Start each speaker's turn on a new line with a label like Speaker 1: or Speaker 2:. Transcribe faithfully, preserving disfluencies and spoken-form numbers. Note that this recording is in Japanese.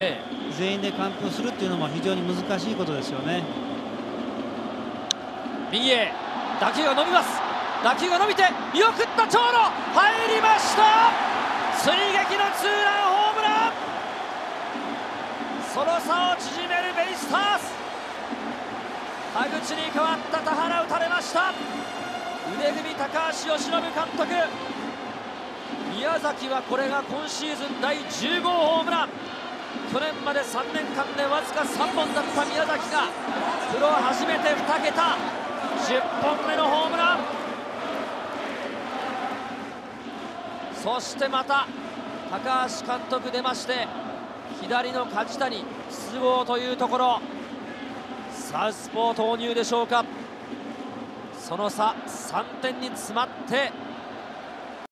Speaker 1: 全員で完封するっていうのも非常に難しいことですよね。
Speaker 2: 右へ打球が伸びます。打球が伸びて見送った長野、入りました。追撃のツーランホームラン。その差を縮めるベイスターズ。田口に代わった田原打たれました。腕組み高橋由伸監督、宮崎はこれが今シーズンだいじゅうごうホームラン。去年までさんねんかんでわずかさんぼんだった宮崎がプロ初めてにけたじゅっぽんめのホームラン。そしてまた高橋監督出まして、左の梶谷筒香というところ、サウスポー投入でしょうか。その差さんてんに詰まって